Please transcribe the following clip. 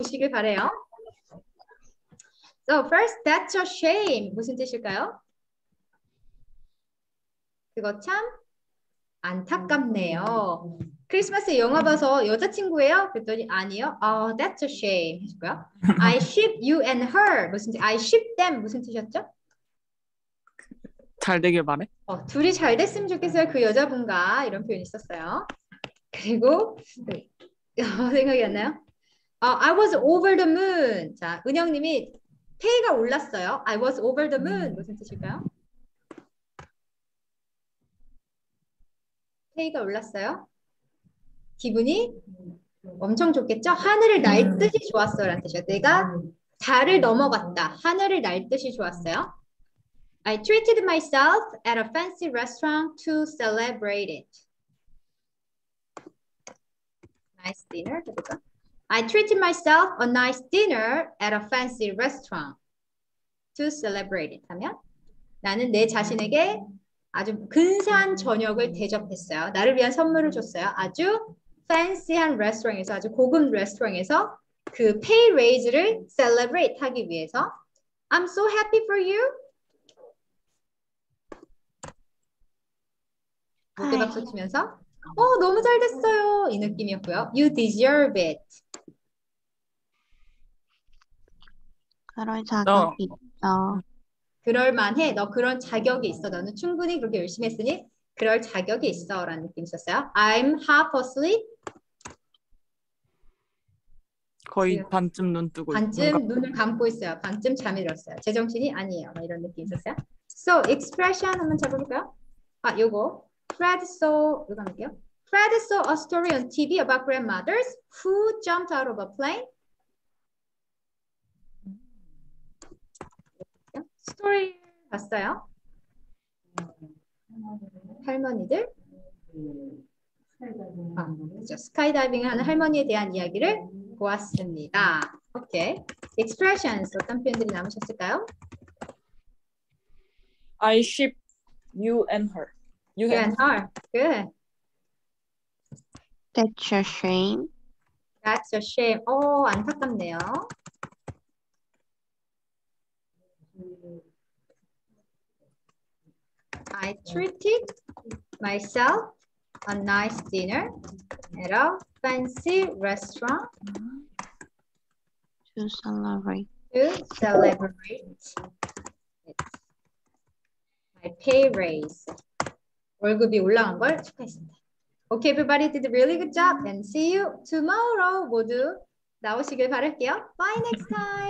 보시길 바래요. So first, that's a shame. 무슨 뜻일까요? 그거 참 안타깝네요. 크리스마스에 영화 봐서 여자친구예요? 그랬더니 아니요. Oh, that's a shame. 해줄까요? I ship you and her. 무슨 뜻? I ship them. 무슨 뜻이었죠? 잘 되길 바래. 둘이 잘 됐으면 좋겠어요. 그 여자분과 이런 표현이 있었어요. 그리고 생각이 안 나요? I was over the moon. 자, 은영님이 페이가 올랐어요. I was over the moon. 무슨 뜻일까요? 페이가 올랐어요. 기분이 엄청 좋겠죠? 하늘을 날 듯이 좋았어요. 라는 뜻이에요. 내가 달을 넘어갔다. 하늘을 날 듯이 좋았어요. I treated myself at a fancy restaurant to celebrate it. Nice dinner. I treated myself a nice dinner at a fancy restaurant to celebrate it. 하면 나는 내 자신에게 아주 근사한 저녁을 대접했어요. 나를 위한 선물을 줬어요. 아주 fancy한 레스토랑에서, 아주 고급 레스토랑에서 그 pay raise를 celebrate 하기 위해서 I'm so happy for you. 무대 박수 치면서 너무 잘 됐어요. 이 느낌이었고요. You deserve it. 그럴 자격이 있어. 그럴 만해. 너 그런 자격이 있어. 너는 충분히 그렇게 열심히 했으니 그럴 자격이 있어. 라는 느낌이 있었어요. I'm half asleep. 거의 반쯤 눈 뜨고 반쯤 눈을 감고 있어요. 반쯤 잠이 들었어요. 제정신이 아니에요. 이런 느낌이 있었어요. So, expression 한번 잡아볼까요? 요거. Fred saw, 이거 할게요. Fred saw a story on TV about grandmothers who jumped out of a plane. 스토리 봤어요? 할머니들? 그렇죠. 스카이다이빙을 하는 할머니에 대한 이야기를 보았습니다. 오케이. Expressions 어떤 표현들이 남으셨을까요? I ship you and her. You and her. Good. That's a shame. That's a shame. 안타깝네요. I treated myself a nice dinner at a fancy restaurant To celebrate. to celebrate my pay raise. 월급이 올라간 걸 축하했습니다. Okay, everybody did a really good job and see you tomorrow. 모두 나오시길 바랄게요. Bye next time.